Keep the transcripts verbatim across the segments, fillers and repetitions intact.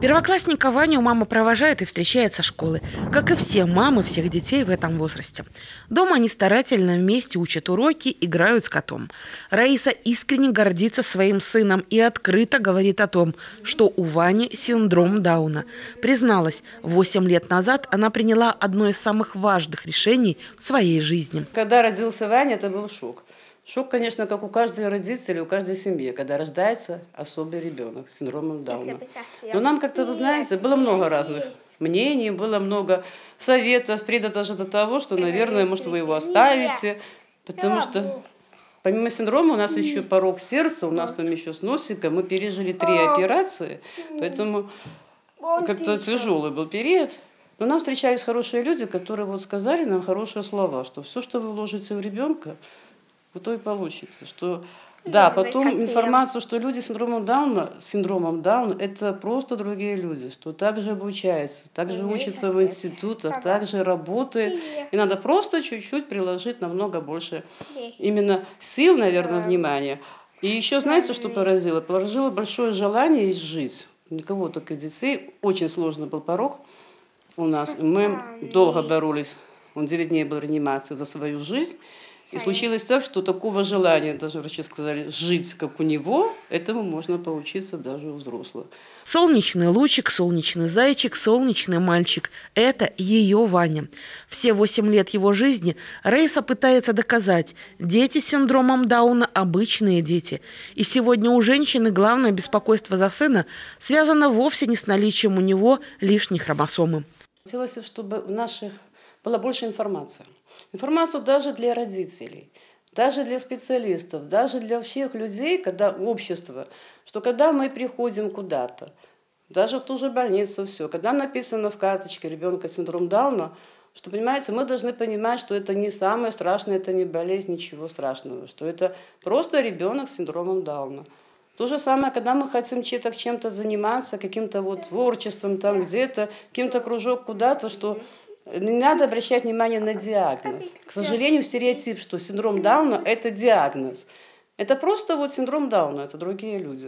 Первоклассника Ваню мама провожает и встречает со школы, как и все мамы всех детей в этом возрасте. Дома они старательно вместе учат уроки, играют с котом. Раиса искренне гордится своим сыном и открыто говорит о том, что у Вани синдром Дауна. Призналась, восемь лет назад она приняла одно из самых важных решений в своей жизни. Когда родился Ваня, это был шок. Шок, конечно, как у каждого родителя, у каждой семьи, когда рождается особый ребенок с синдромом Дауна. Но нам как-то, вы знаете, было много разных мнений, было много советов, вплоть даже до того, что, наверное, может, вы его оставите, потому что помимо синдрома у нас еще порог сердца, у нас там еще с носиком, мы пережили три операции, поэтому как-то тяжелый был период. Но нам встречались хорошие люди, которые вот сказали нам хорошие слова, что все, что вы вложите в ребенка, то и получится, что да, потом информацию, что люди с синдромом Дауна, синдромом Дауна, это просто другие люди, что также обучаются, также учатся в институтах, также работают, и надо просто чуть-чуть приложить намного больше именно сил, наверное, внимания. И еще знаете, что поразило? Поразило большое желание жить. У никого только детей, очень сложный был порог у нас, мы долго боролись, он девять дней был в реанимации за свою жизнь. И случилось так, что такого желания, даже врачи сказали, жить, как у него, этому можно поучиться даже у взрослых. Солнечный лучик, солнечный зайчик, солнечный мальчик – это ее Ваня. Все восемь лет его жизни Раиса пытается доказать – дети с синдромом Дауна – обычные дети. И сегодня у женщины главное беспокойство за сына связано вовсе не с наличием у него лишней хромосомы. Хотелось, чтобы в наших была больше информации. Информацию даже для родителей, даже для специалистов, даже для всех людей, когда общество, что когда мы приходим куда-то, даже в ту же больницу, все, когда написано в карточке ребенка синдром Дауна, что, понимаете, мы должны понимать, что это не самое страшное, это не болезнь, ничего страшного, что это просто ребенок с синдромом Дауна. То же самое, когда мы хотим чем-то заниматься, каким-то вот творчеством там где-то, каким-то кружок куда-то, что не надо обращать внимание на диагноз. К сожалению, стереотип, что синдром Дауна – это диагноз. Это просто вот синдром Дауна, это другие люди.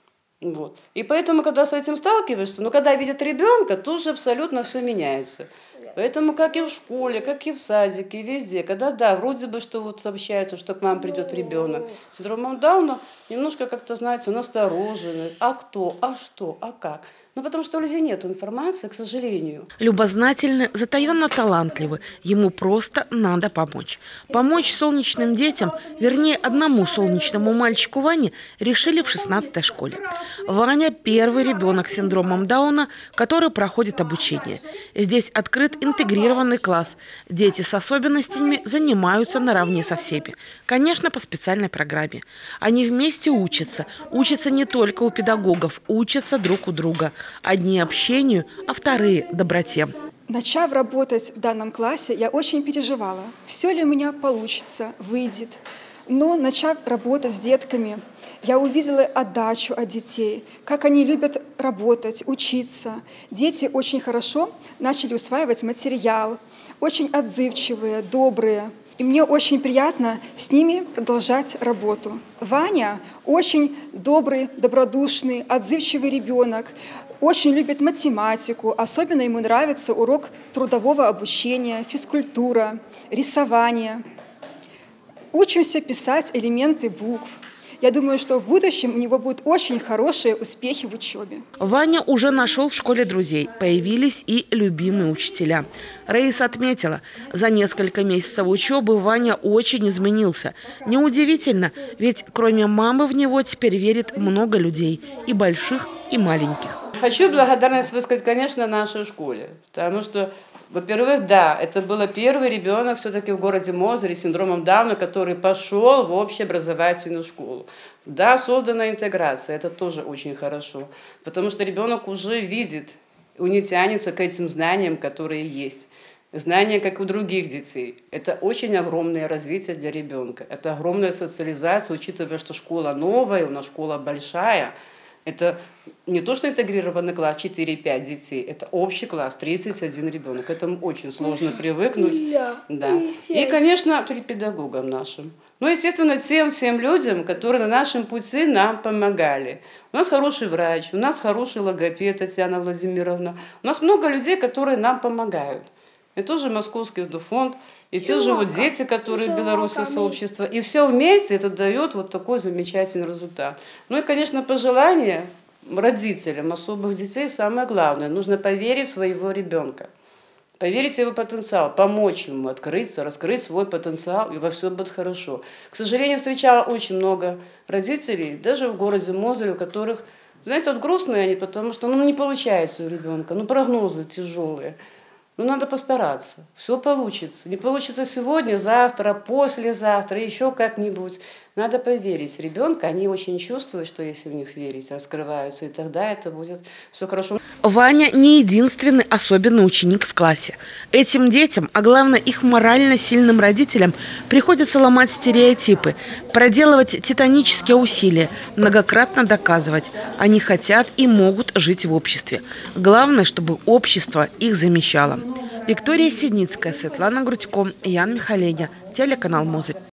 Вот. И поэтому, когда с этим сталкиваешься, но когда видят ребенка, тут же абсолютно все меняется. Поэтому как и в школе, как и в садике, и везде, когда, да, вроде бы, что вот сообщается, что к вам придет ребенок с синдромом Дауна, немножко как-то, знаете, настороженный. А кто? А что? А как? Ну, потому что у людей нет информации, к сожалению. Любознательны, затаенно талантливы. Ему просто надо помочь. Помочь солнечным детям, вернее, одному солнечному мальчику Ване, решили в шестнадцатой школе. Ваня – первый ребенок с синдромом Дауна, который проходит обучение. Здесь открыт интегрированный класс. Дети с особенностями занимаются наравне со всеми. Конечно, по специальной программе. Они вместе учатся. Учатся не только у педагогов, учатся друг у друга. Одни общению, а вторые доброте. Начав работать в данном классе, я очень переживала, все ли у меня получится, выйдет. Но начав работать с детками, я увидела отдачу от детей, как они любят работать, учиться. Дети очень хорошо начали усваивать материал, очень отзывчивые, добрые. И мне очень приятно с ними продолжать работу. Ваня очень добрый, добродушный, отзывчивый ребенок, очень любит математику, особенно ему нравится урок трудового обучения, физкультура, рисование. Учимся писать элементы букв. Я думаю, что в будущем у него будут очень хорошие успехи в учебе. Ваня уже нашел в школе друзей. Появились и любимые учителя. Раиса отметила, за несколько месяцев учебы Ваня очень изменился. Неудивительно, ведь кроме мамы в него теперь верит много людей, и больших, и маленьких. Хочу благодарность высказать, конечно, нашей школе, потому что, во-первых, да, это был первый ребенок все-таки в городе Мозыре с синдромом Дауна, который пошел в общеобразовательную школу. Да, создана интеграция, это тоже очень хорошо, потому что ребенок уже видит, он не тянется к этим знаниям, которые есть. Знания, как у других детей. Это очень огромное развитие для ребенка. Это огромная социализация, учитывая, что школа новая, у нас школа большая. Это не то, что интегрированный класс четыре-пять детей, это общий класс, тридцать один ребенок. К этому очень сложно привыкнуть. Да. И, конечно, при педагогам нашим. Ну, естественно, тем всем людям, которые на нашем пути нам помогали. У нас хороший врач, у нас хороший логопед Татьяна Владимировна. У нас много людей, которые нам помогают. И тоже Московский фонд, и те же вот дети, которые в Беларуси сообщества. И все вместе это дает вот такой замечательный результат. Ну и, конечно, пожелание родителям особых детей самое главное. Нужно поверить в своего ребенка. Поверить в его потенциал, помочь ему открыться, раскрыть свой потенциал, и во все будет хорошо. К сожалению, встречала очень много родителей, даже в городе Мозырь, у которых, знаете, вот грустные они, потому что ну, не получается у ребенка, ну прогнозы тяжелые. Ну, надо постараться. Все получится. Не получится сегодня, завтра, послезавтра, еще как-нибудь. Надо поверить. Ребенка, они очень чувствуют, что если в них верить, раскрываются, и тогда это будет все хорошо. Ваня не единственный особенный ученик в классе. Этим детям, а главное их морально сильным родителям, приходится ломать стереотипы, проделывать титанические усилия, многократно доказывать. Они хотят и могут жить в обществе. Главное, чтобы общество их замечало. Виктория Сидницкая, Светлана Грудько, Ян Михаленя, телеканал Мозырь.